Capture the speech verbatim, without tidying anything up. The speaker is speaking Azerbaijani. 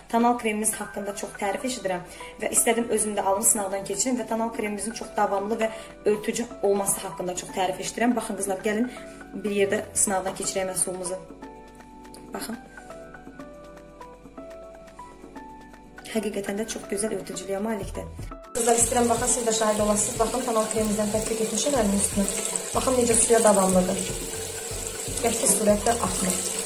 Tonal kremimiz haqqında çox tərif eşidirəm və istədim özümdə alın sınavdan keçirim və tonal kremimizin çox davamlı və örtücü olması haqqında çox tərif eşidirəm. Baxın qızlar, gəlin bir yerdə sınavdan keçirək məhsulumuzu. Baxın. Həqiqətən də çox gözəl örtücülüyə malikdir. Qızlar, istəyirəm, baxın, siz də şahid olasınız. Baxın, tonal kremimizdən tətbiq etmişim əlimin üstünə. Baxın, necə suya davamlıdır. Qəti surətdə axmır.